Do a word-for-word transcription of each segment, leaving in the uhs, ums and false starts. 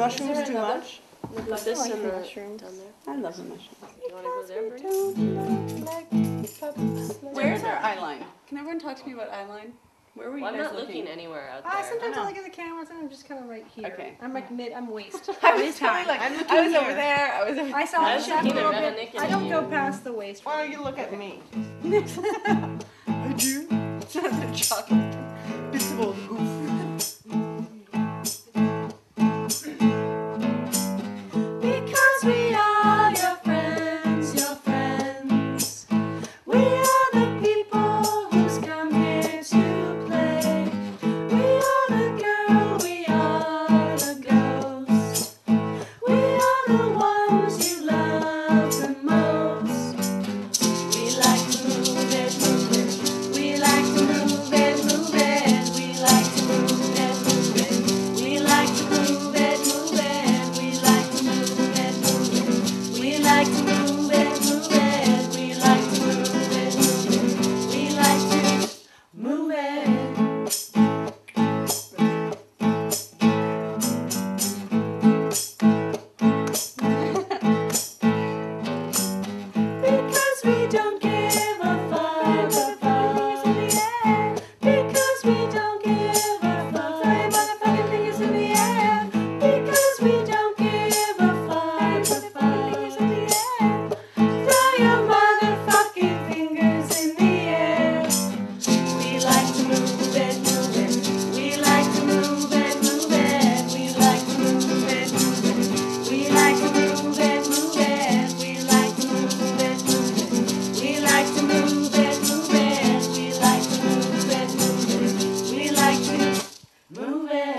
mushrooms too much? Love this like the mushrooms. Down there. I love the mushrooms. You want to go there, Bernie? Where's our eyeline? Can everyone talk to me about eyeline? Where were you well, guys I'm not looking? looking anywhere out there. Uh, sometimes I, I look at the cameras and I'm just kind of right here. Okay. I'm like mid, I'm waist. I was totally like, I'm I was here. over there, I was over I saw I the chef a little bit. I don't you. go past the waist. Why don't you look at me? I do. The chocolate. It's all goof. Because we are your friends, your friends. We are the people who's come here to play. We are the girl, we are the ghost. We are the ones you love the most. We like to move it, move it. We like to move it, move it. We like to move it, move it. We like to move it, move it. We like to move it, move it. We like to move it, move it. We like to move it, move it. We like to move it. Because we don't give a fuck, a fuck. Because we don't give a fuck, motherfucking fingers in the air. Because we don't give a fuck, motherfucking fingers in the air. Throw your motherfucking fingers in the air. We like to move it, move it. We like to move it, move it. We like to move it, move it. We like to move it, move it. We like to move it, move it. We like to move it, move it. We like to move it, move it. We like to move it.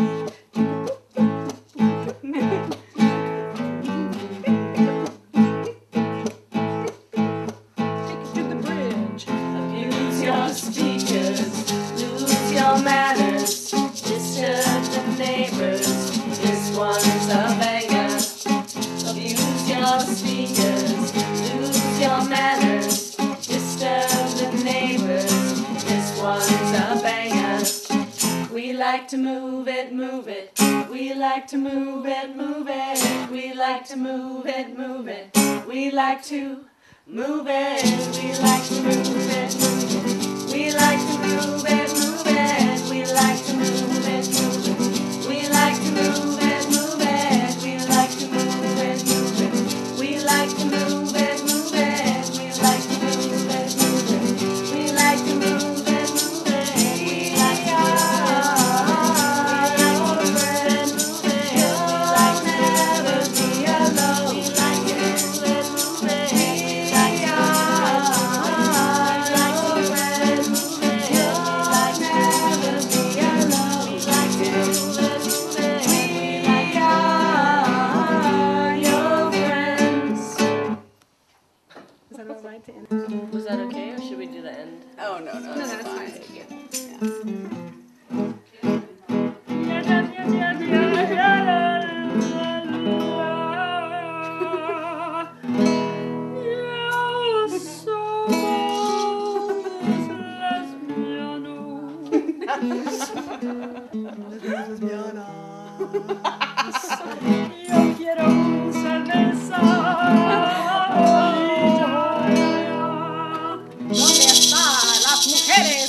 To the bridge. Abuse your speakers, lose your manners, disturb the neighbors. This one's a banger. Abuse your speakers, lose your manners, disturb the neighbors. This one's a banger. We like to move it, move it. We like to move it, move it. We like to move it, move it. We like to move it. We like to move it, move it. We like to move it, move it. We like to move it, move it. We like to move it, move it. We like to move it, move it. We like to move it, move it. We like to move it, move it. We like to move it, move it. We like to move it. You'll never be alone. We like to move it, move it. We like to Was that okay, or should we do the end? Oh, no, no, that's that's fine. Yo quiero un cerveza. ¿Dónde están las mujeres?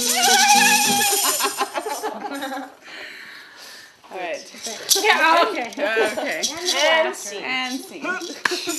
All right. Yeah, okay. Okay. And scene. And scene.